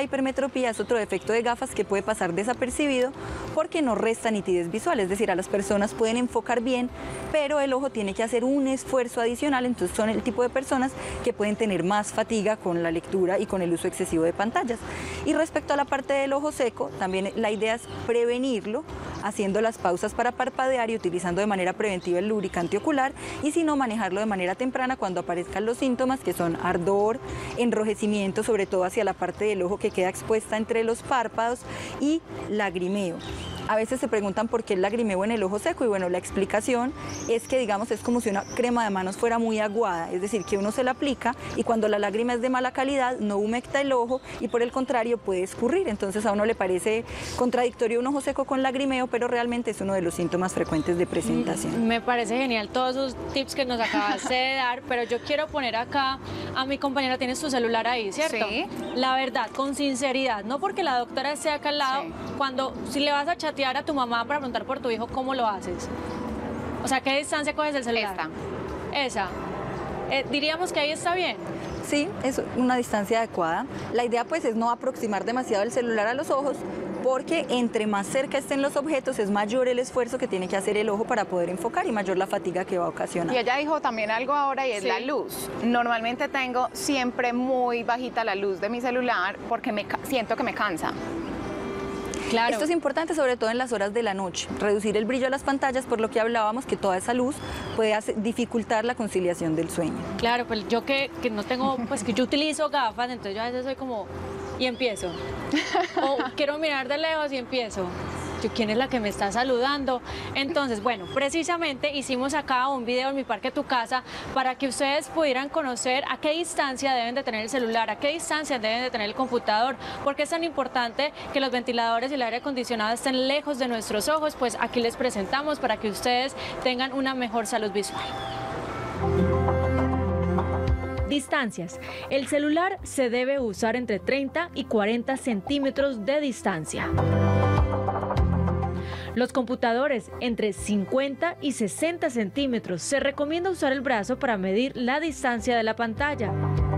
hipermetropía es otro defecto de gafas que puede pasar desapercibido porque no resta nitidez visual, es decir, a las personas pueden enfocar bien, pero el ojo tiene que hacer un esfuerzo adicional, entonces son el tipo de personas que pueden tener más fatiga con la lectura y con el uso excesivo de pantallas. Y respecto a la parte del ojo seco, también la idea es prevenirlo, haciendo las pausas para parpadear y utilizando de manera preventiva el lubricante ocular, y si no, manejarlo de manera temprana cuando aparezcan los síntomas, que son ardor, enrojecimiento, sobre todo hacia la parte del ojo que queda expuesta entre los párpados, y lagrimeo. A veces se preguntan por qué el lagrimeo en el ojo seco, y bueno, la explicación es que, digamos, es como si una crema de manos fuera muy aguada, es decir, que uno se la aplica y cuando la lágrima es de mala calidad no humecta el ojo y por el contrario puede escurrir, entonces a uno le parece contradictorio un ojo seco con lagrimeo, pero realmente es uno de los síntomas frecuentes de presentación. Me parece genial todos esos tips que nos acabaste de dar, pero yo quiero poner acá a mi compañera, tienes tu celular ahí, ¿cierto? Sí. La verdad, con sinceridad, no porque la doctora esté acá al lado, Sí. cuando, si le vas a chatear a tu mamá para preguntar por tu hijo, ¿cómo lo haces? O sea, ¿qué distancia coges del celular? Esta. Esa. Eh, diríamos que ahí está bien. Sí, es una distancia adecuada. La idea pues es no aproximar demasiado el celular a los ojos, porque entre más cerca estén los objetos es mayor el esfuerzo que tiene que hacer el ojo para poder enfocar y mayor la fatiga que va a ocasionar. Y ella dijo también algo ahora y es Sí. la luz. Normalmente tengo siempre muy bajita la luz de mi celular porque me ca- siento que me cansa. Claro. Esto es importante sobre todo en las horas de la noche, reducir el brillo de las pantallas, por lo que hablábamos que toda esa luz puede hacer- dificultar la conciliación del sueño. Claro, pues yo que, que no tengo, pues que yo utilizo gafas, entonces yo a veces soy como, y empiezo. O quiero mirar de lejos y empiezo. Yo, ¿quién es la que me está saludando? Entonces, bueno, precisamente hicimos acá un video en Mi Parque Tu Casa para que ustedes pudieran conocer a qué distancia deben de tener el celular, a qué distancia deben de tener el computador, porque es tan importante que los ventiladores y el aire acondicionado estén lejos de nuestros ojos, pues aquí les presentamos para que ustedes tengan una mejor salud visual. Distancias. El celular se debe usar entre treinta y cuarenta centímetros de distancia. Los computadores entre cincuenta y sesenta centímetros. Se recomienda usar el brazo para medir la distancia de la pantalla.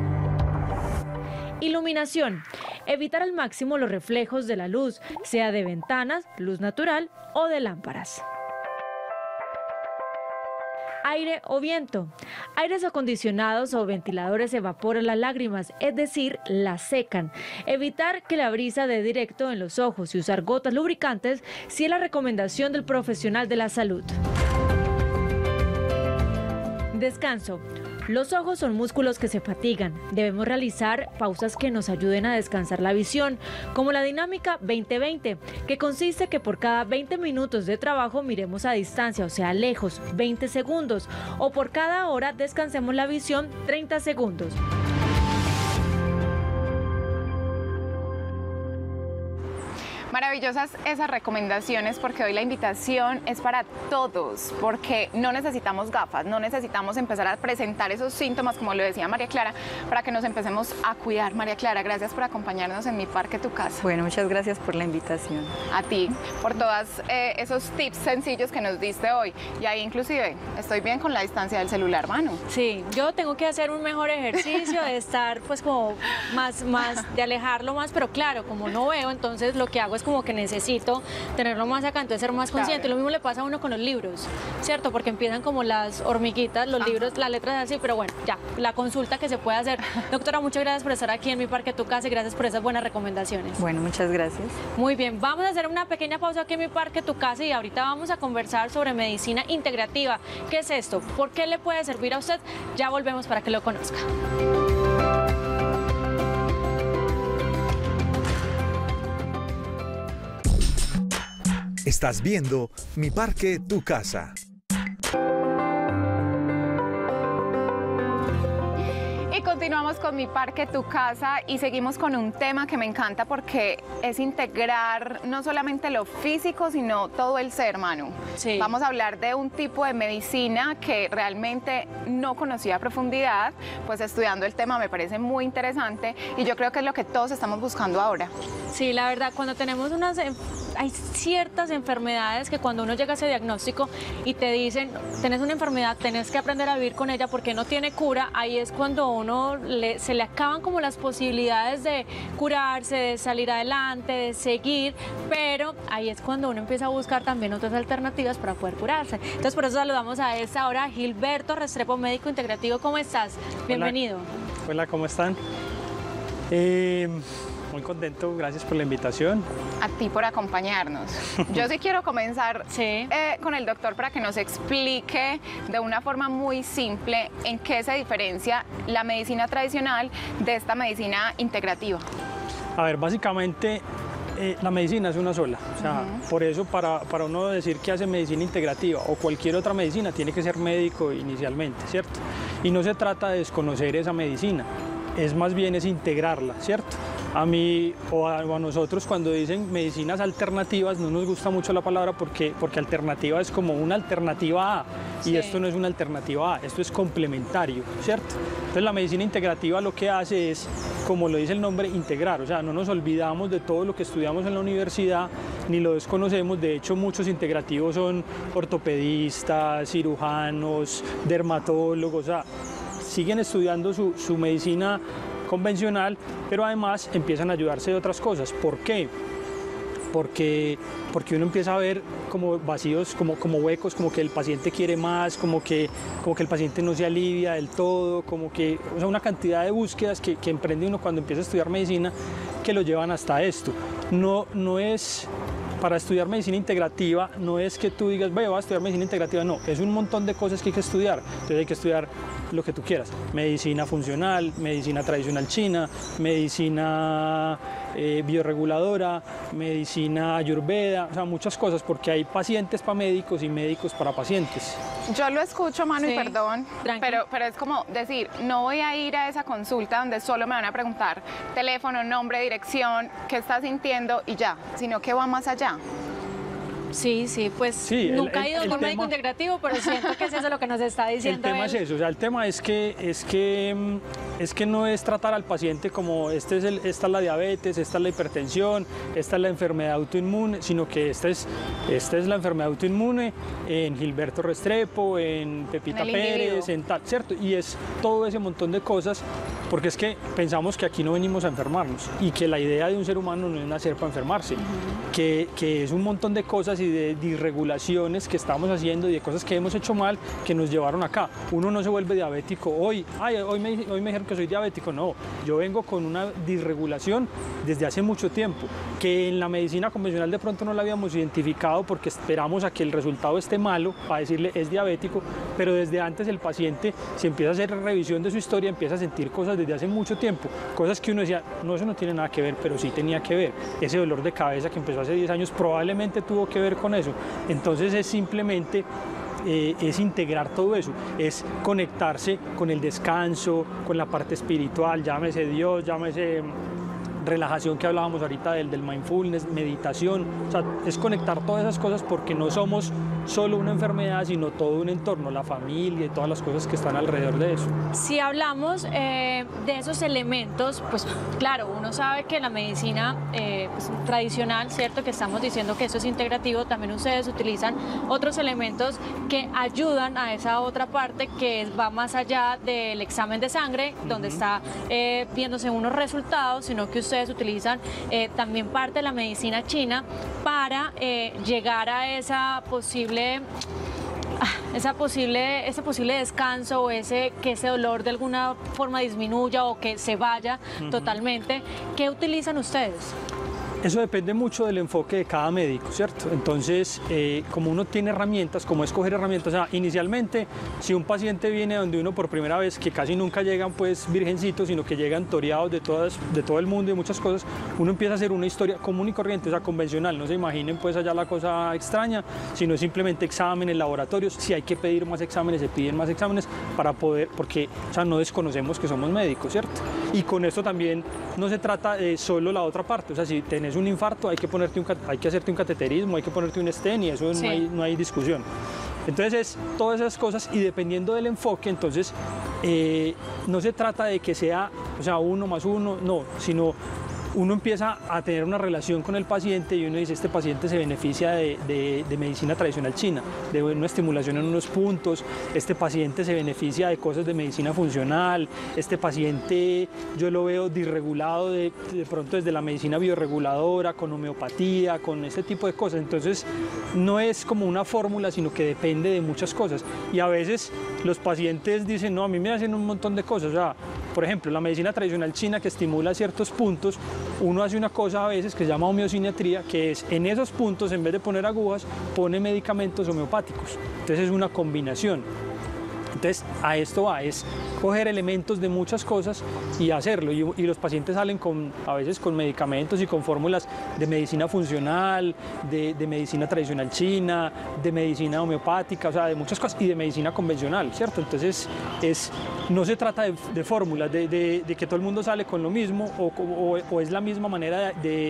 Iluminación. Evitar al máximo los reflejos de la luz, sea de ventanas, luz natural o de lámparas. Aire o viento. Aires acondicionados o ventiladores evaporan las lágrimas, es decir, las secan. Evitar que la brisa dé directo en los ojos y usar gotas lubricantes si es la recomendación del profesional de la salud. Descanso. Los ojos son músculos que se fatigan. Debemos realizar pausas que nos ayuden a descansar la visión, como la dinámica veinte veinte, que consiste que por cada veinte minutos de trabajo miremos a distancia, o sea, lejos, veinte segundos, o por cada hora descansemos la visión treinta segundos. Maravillosas esas recomendaciones, porque hoy la invitación es para todos, porque no necesitamos gafas, no necesitamos empezar a presentar esos síntomas, como lo decía María Clara, para que nos empecemos a cuidar. María Clara, gracias por acompañarnos en Mi Parque Tu Casa. Bueno, muchas gracias por la invitación. A ti, por todos eh, esos tips sencillos que nos diste hoy. Y ahí inclusive, estoy bien con la distancia del celular, Manu. Sí, yo tengo que hacer un mejor ejercicio de estar pues como más, más, de alejarlo más, pero claro, como no veo, entonces lo que hago es como que necesito tenerlo más acá, entonces ser más consciente. Claro. Lo mismo le pasa a uno con los libros, ¿cierto? Porque empiezan como las hormiguitas, los Ajá. libros, las letras así, pero bueno, ya, la consulta que se puede hacer. Doctora, muchas gracias por estar aquí en Mi Parque Tu Casa y gracias por esas buenas recomendaciones. Bueno, muchas gracias. Muy bien, vamos a hacer una pequeña pausa aquí en Mi Parque Tu Casa y ahorita vamos a conversar sobre medicina integrativa. ¿Qué es esto? ¿Por qué le puede servir a usted? Ya volvemos para que lo conozca. Estás viendo Mi Parque Tu Casa. Y continuamos con Mi Parque Tu Casa y seguimos con un tema que me encanta porque es integrar no solamente lo físico, sino todo el ser, Manu. Sí. Vamos a hablar de un tipo de medicina que realmente no conocía a profundidad, pues estudiando el tema me parece muy interesante y yo creo que es lo que todos estamos buscando ahora. Sí, la verdad, cuando tenemos unas, hay ciertas enfermedades que cuando uno llega a ese diagnóstico y te dicen, tenés una enfermedad, tenés que aprender a vivir con ella porque no tiene cura, ahí es cuando uno le, se le acaban como las posibilidades de curarse, de salir adelante, de seguir, pero ahí es cuando uno empieza a buscar también otras alternativas para poder curarse. Entonces por eso saludamos a esta hora a Gilberto Restrepo, médico integrativo. ¿Cómo estás? Bienvenido. Hola, Hola ¿cómo están? Eh, muy contento, gracias por la invitación. A ti por acompañarnos. Yo sí quiero comenzar sí. eh, con el doctor para que nos explique de una forma muy simple en qué se diferencia la medicina tradicional de esta medicina integrativa. A ver, básicamente eh, la medicina es una sola. O sea, uh-huh. por eso para, para uno decir que hace medicina integrativa o cualquier otra medicina tiene que ser médico inicialmente, ¿cierto? Y no se trata de desconocer esa medicina, es más bien es integrarla, ¿cierto? A mí o a, o a nosotros cuando dicen medicinas alternativas no nos gusta mucho la palabra porque, porque alternativa es como una alternativa A y sí. esto no es una alternativa A, esto es complementario, ¿cierto? Entonces la medicina integrativa lo que hace es, como lo dice el nombre, integrar, o sea, no nos olvidamos de todo lo que estudiamos en la universidad ni lo desconocemos, de hecho muchos integrativos son ortopedistas, cirujanos, dermatólogos, o sea, siguen estudiando su, su medicina convencional, pero además empiezan a ayudarse de otras cosas. ¿Por qué? Porque, porque uno empieza a ver como vacíos, como, como huecos, como que el paciente quiere más, como que, como que el paciente no se alivia del todo, como que, o sea, una cantidad de búsquedas que, que emprende uno cuando empieza a estudiar medicina que lo llevan hasta esto. No, no es... Para estudiar medicina integrativa no es que tú digas, voy a estudiar medicina integrativa, no, es un montón de cosas que hay que estudiar. Entonces hay que estudiar lo que tú quieras, medicina funcional, medicina tradicional china, medicina eh, bioreguladora, medicina ayurveda, o sea, muchas cosas, porque hay pacientes para médicos y médicos para pacientes. Yo lo escucho, Manu, sí. y perdón, pero, pero es como decir, no voy a ir a esa consulta donde solo me van a preguntar teléfono, nombre, dirección, qué estás sintiendo y ya, sino que va más allá. Sí, sí, pues sí, nunca el, he ido el con un médico tema, integrativo, pero siento que es eso lo que nos está diciendo El tema él. es eso, o sea, el tema es que, es que, es que no es tratar al paciente como este es el, esta es la diabetes, esta es la hipertensión, esta es la enfermedad autoinmune, sino que esta es, esta es la enfermedad autoinmune en Gilberto Restrepo, en Pepita en Pérez, en tal, ¿cierto? Y es todo ese montón de cosas, porque es que pensamos que aquí no venimos a enfermarnos y que la idea de un ser humano no es nacer para enfermarse, uh-huh. que, que es un montón de cosas y de disregulaciones que estamos haciendo y de cosas que hemos hecho mal que nos llevaron acá. Uno no se vuelve diabético hoy, ay, hoy, me, hoy me dijeron que soy diabético, no, yo vengo con una disregulación desde hace mucho tiempo, que en la medicina convencional de pronto no la habíamos identificado porque esperamos a que el resultado esté malo para decirle es diabético, pero desde antes el paciente, si empieza a hacer revisión de su historia, empieza a sentir cosas desde hace mucho tiempo, cosas que uno decía, no, eso no tiene nada que ver, pero sí tenía que ver. Ese dolor de cabeza que empezó hace diez años probablemente tuvo que ver con eso. Entonces es simplemente eh, es integrar todo eso, es conectarse con el descanso, con la parte espiritual, llámese Dios, llámese relajación que hablábamos ahorita del, del mindfulness, meditación, o sea, es conectar todas esas cosas porque no somos solo una enfermedad, sino todo un entorno, la familia y todas las cosas que están alrededor de eso. Si hablamos eh, de esos elementos, pues claro, uno sabe que la medicina eh, pues, tradicional, cierto, que estamos diciendo que eso es integrativo, también ustedes utilizan otros elementos que ayudan a esa otra parte que es, va más allá del examen de sangre, uh-huh. donde está eh, viéndose unos resultados, sino que ustedes utilizan eh, también parte de la medicina china para eh, llegar a esa posible esa posible, ese posible descanso o ese, que ese dolor de alguna forma disminuya o que se vaya uh-huh. totalmente. ¿Qué utilizan ustedes? Eso depende mucho del enfoque de cada médico, ¿cierto? Entonces, eh, como uno tiene herramientas, como escoger herramientas, o sea, inicialmente, si un paciente viene donde uno por primera vez, que casi nunca llegan pues virgencitos, sino que llegan toreados de, todas, de todo el mundo y muchas cosas, uno empieza a hacer una historia común y corriente, o sea, convencional, no se imaginen pues allá la cosa extraña, sino simplemente exámenes, laboratorios, si hay que pedir más exámenes, se piden más exámenes para poder, porque, o sea, no desconocemos que somos médicos, ¿cierto? Y con esto también no se trata de solo la otra parte, o sea, si tenés un infarto, hay que, ponerte un, hay que hacerte un cateterismo, hay que ponerte un stent y eso sí. no, hay, no hay discusión. Entonces es todas esas cosas y dependiendo del enfoque, entonces eh, no se trata de que sea, o sea, uno más uno, no, sino uno empieza a tener una relación con el paciente y uno dice, este paciente se beneficia de, de, de medicina tradicional china, de una estimulación en unos puntos, este paciente se beneficia de cosas de medicina funcional, este paciente yo lo veo disregulado de, de pronto desde la medicina bioreguladora, con homeopatía, con ese tipo de cosas. Entonces no es como una fórmula, sino que depende de muchas cosas. Y a veces los pacientes dicen, no, a mí me hacen un montón de cosas. O sea, por ejemplo, la medicina tradicional china que estimula ciertos puntos, uno hace una cosa a veces que se llama homeosiniatría, que es en esos puntos, en vez de poner agujas, pone medicamentos homeopáticos. Entonces es una combinación. Entonces a esto va, es coger elementos de muchas cosas y hacerlo. Y, y los pacientes salen con, a veces con medicamentos y con fórmulas de medicina funcional, de, de medicina tradicional china, de medicina homeopática, o sea, de muchas cosas, y de medicina convencional, ¿cierto? Entonces es, no se trata de, de fórmulas, de, de, de que todo el mundo sale con lo mismo o, o, o es la misma manera de,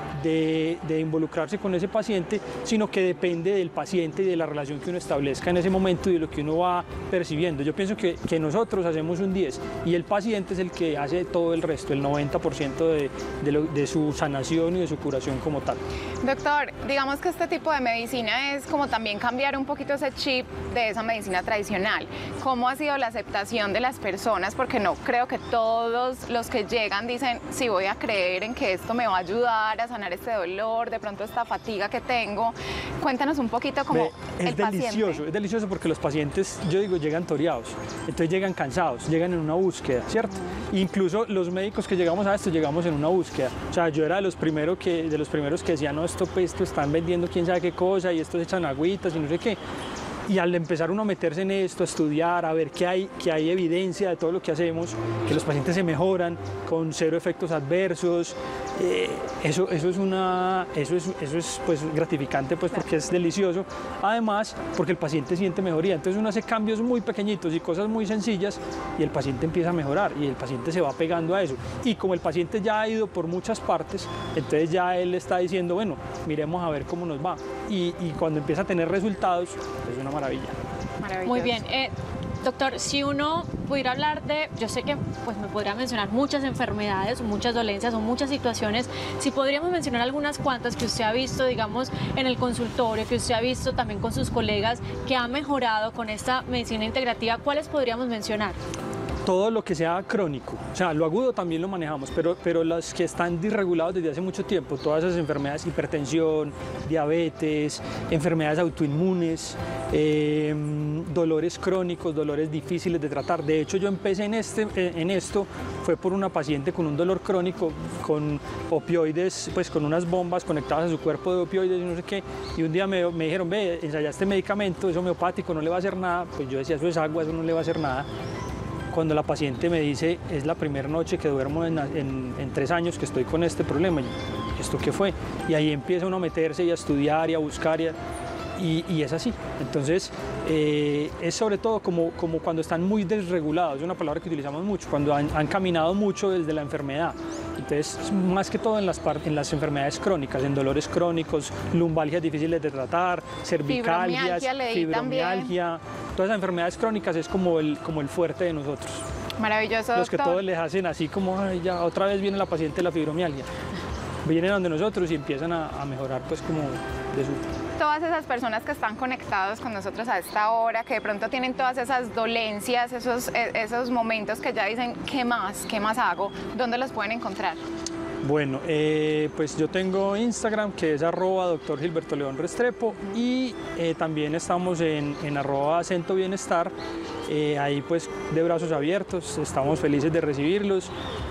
de, de involucrarse con ese paciente, sino que depende del paciente y de la relación que uno establezca en ese momento y de lo que uno va percibiendo. Yo pienso que, que nosotros hacemos un diez y el paciente es el que hace todo el resto, el noventa por ciento de, de, lo, de su sanación y de su curación como tal. Doctor, digamos que este tipo de medicina es como también cambiar un poquito ese chip de esa medicina tradicional. ¿Cómo ha sido la aceptación de las personas? Porque no creo que todos los que llegan dicen, sí, voy a creer en que esto me va a ayudar a sanar este dolor, de pronto esta fatiga que tengo. Cuéntanos un poquito como Ve, el paciente. Es delicioso, es delicioso porque los pacientes, yo digo, llegan toreados, entonces llegan cansados, llegan en una búsqueda, ¿cierto? Uh-huh. Incluso los médicos que llegamos a esto, llegamos en una búsqueda. O sea, yo era de los primeros que, de los primeros que decían, no, esto, pues, esto están vendiendo quién sabe qué cosa y estos echan agüitas y no sé qué. Y al empezar uno a meterse en esto, a estudiar, a ver que hay, que hay evidencia de todo lo que hacemos, que los pacientes se mejoran con cero efectos adversos, eh, eso, eso es, una, eso es, eso es pues, gratificante pues, porque es delicioso. Además, porque el paciente siente mejoría. Entonces uno hace cambios muy pequeñitos y cosas muy sencillas y el paciente empieza a mejorar y el paciente se va pegando a eso. Y como el paciente ya ha ido por muchas partes, entonces ya él está diciendo, bueno, miremos a ver cómo nos va. Y, y cuando empieza a tener resultados, es una maravilla. Muy bien. Eh, doctor, si uno pudiera hablar de, yo sé que pues me podría mencionar muchas enfermedades, muchas dolencias o muchas situaciones, si podríamos mencionar algunas cuantas que usted ha visto, digamos, en el consultorio, que usted ha visto también con sus colegas, que ha mejorado con esta medicina integrativa, ¿cuáles podríamos mencionar? Todo lo que sea crónico, o sea, lo agudo también lo manejamos, pero, pero los que están disregulados desde hace mucho tiempo, todas esas enfermedades, hipertensión, diabetes, enfermedades autoinmunes, eh, dolores crónicos, dolores difíciles de tratar. De hecho, yo empecé en, este, en esto, fue por una paciente con un dolor crónico, con opioides, pues con unas bombas conectadas a su cuerpo de opioides y no sé qué, y un día me, me dijeron, ve, ensaya este medicamento, es homeopático, no le va a hacer nada. Pues yo decía, eso es agua, eso no le va a hacer nada. Cuando la paciente me dice, es la primera noche que duermo en, en, en tres años que estoy con este problema, y, ¿esto qué fue? Y ahí empieza uno a meterse y a estudiar y a buscar, y, a, y, y es así. Entonces, eh, es sobre todo como, como cuando están muy desregulados, es una palabra que utilizamos mucho, cuando han, han caminado mucho desde la enfermedad. Entonces, más que todo en las, en las enfermedades crónicas, en dolores crónicos, lumbalgias difíciles de tratar, cervicalgias, fibromialgia, fibromialgia, todas esas enfermedades crónicas es como el, como el fuerte de nosotros. Maravilloso, Los que doctor. todos les hacen así como, ay, ya otra vez viene la paciente de la fibromialgia. Vienen donde nosotros y empiezan a, a mejorar pues como de su... Todas esas personas que están conectados con nosotros a esta hora, que de pronto tienen todas esas dolencias, esos, esos momentos que ya dicen, ¿qué más? ¿Qué más hago? ¿Dónde los pueden encontrar? Bueno, eh, pues yo tengo Instagram que es arroba doctor Gilberto León Restrepo y eh, también estamos en, en arroba acento bienestar, eh, ahí pues de brazos abiertos, estamos felices de recibirlos.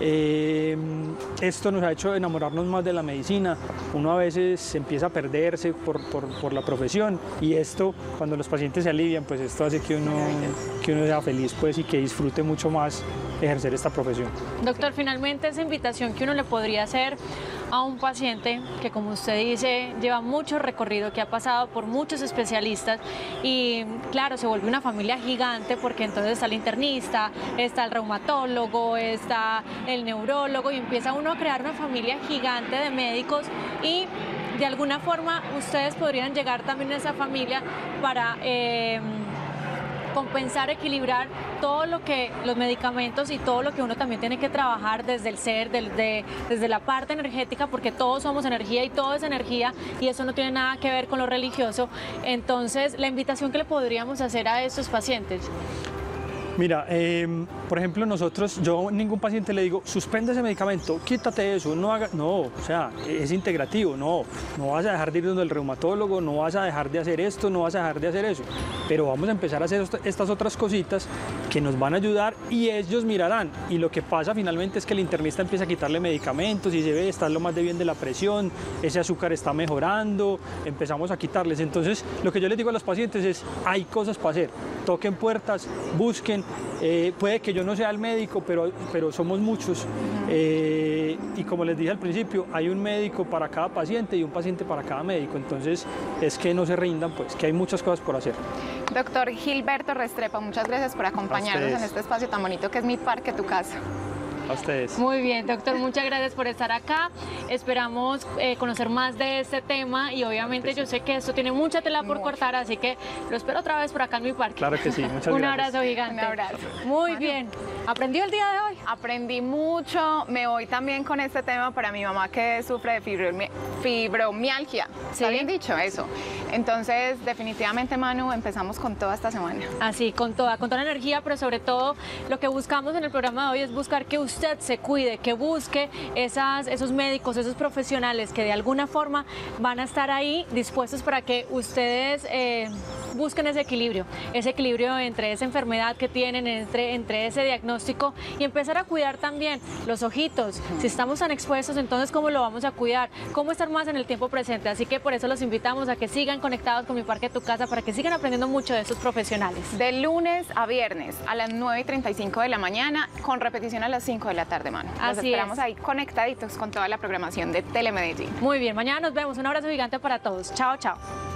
Eh, esto nos ha hecho enamorarnos más de la medicina, uno a veces empieza a perderse por, por, por la profesión y esto cuando los pacientes se alivian pues esto hace que uno, que uno sea feliz pues y que disfrute mucho más ejercer esta profesión. Doctor, finalmente esa invitación que uno le podría hacer a un paciente que, como usted dice, lleva mucho recorrido, que ha pasado por muchos especialistas y, claro, se vuelve una familia gigante porque entonces está el internista, está el reumatólogo, está el neurólogo y empieza uno a crear una familia gigante de médicos y de alguna forma ustedes podrían llegar también a esa familia para... Eh, compensar, equilibrar todo lo que los medicamentos y todo lo que uno también tiene que trabajar desde el ser, desde, desde la parte energética, porque todos somos energía y todo es energía y eso no tiene nada que ver con lo religioso. Entonces, la invitación que le podríamos hacer a estos pacientes. Mira, eh, por ejemplo, nosotros, yo a ningún paciente le digo, suspende ese medicamento, quítate eso, no haga, no, o sea, es integrativo, no, no vas a dejar de ir donde el reumatólogo, no vas a dejar de hacer esto, no vas a dejar de hacer eso, pero vamos a empezar a hacer estas otras cositas que nos van a ayudar y ellos mirarán, y lo que pasa finalmente es que el internista empieza a quitarle medicamentos y se ve, estás lo más de bien de la presión, ese azúcar está mejorando, empezamos a quitarles. Entonces, lo que yo les digo a los pacientes es, hay cosas para hacer, toquen puertas, busquen. Eh, puede que yo no sea el médico, pero, pero somos muchos. Eh, y como les dije al principio, hay un médico para cada paciente y un paciente para cada médico. Entonces, es que no se rindan, pues, que hay muchas cosas por hacer. Doctor Gilberto Restrepo, muchas gracias por acompañarnos en este espacio tan bonito que es Mi Parque, Tu Casa. A ustedes. Muy bien, doctor, muchas gracias por estar acá. Esperamos eh, conocer más de este tema y obviamente yo sé que esto tiene mucha tela por cortar, así que lo espero otra vez por acá en Mi Parque. Claro que sí, muchas gracias. Un abrazo gigante. Un abrazo. Muy bien. ¿Aprendió el día de hoy? Aprendí mucho, me voy también con este tema para mi mamá que sufre de fibromi fibromialgia. ¿Está ¿Sí? bien dicho eso? Entonces, definitivamente, Manu, empezamos con toda esta semana. Así, con toda, con toda la energía, pero sobre todo lo que buscamos en el programa de hoy es buscar que usted se cuide, que busque esas, esos médicos, esos profesionales que de alguna forma van a estar ahí dispuestos para que ustedes eh, busquen ese equilibrio, ese equilibrio entre esa enfermedad que tienen, entre, entre ese diagnóstico y empezar a cuidar también los ojitos. Si estamos tan expuestos, entonces ¿cómo lo vamos a cuidar? ¿Cómo estar más en el tiempo presente? Así que por eso los invitamos a que sigan conectados con Mi Parque, Tu Casa, para que sigan aprendiendo mucho de estos profesionales. De lunes a viernes a las nueve y treinta y cinco de la mañana, con repetición a las cinco de la tarde, Manu. Los Así esperamos es. ahí conectaditos con toda la programación de Telemedellín. Muy bien, mañana nos vemos. Un abrazo gigante para todos. Chao, chao.